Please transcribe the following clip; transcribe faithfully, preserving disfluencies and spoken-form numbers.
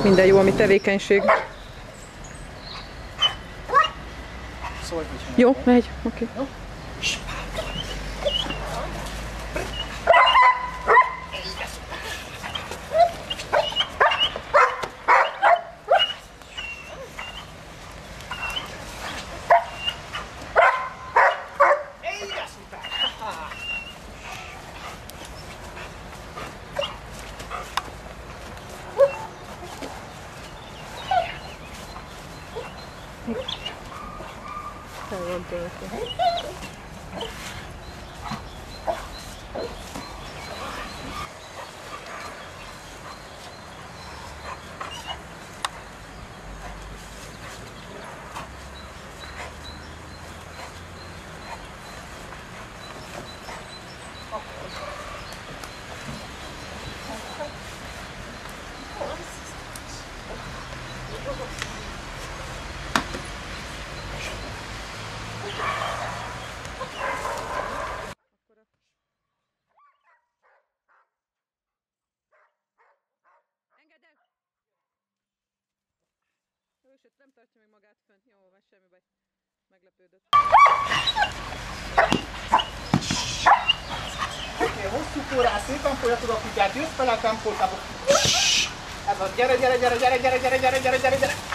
minden jó, ami tevékenység. Szólj, hogyha Jó, megy, oké. Okay. Sőt, nem tartja meg magát fönt. Jó, van, semmi baj. Meglepődött. Oké, hosszú kórán szépen folyatod a kutyát, jössz fel a tempótába. Ez a gyere, gyere, gyere, gyere, gyere, gyere, gyere, gyere, gyere, gyere.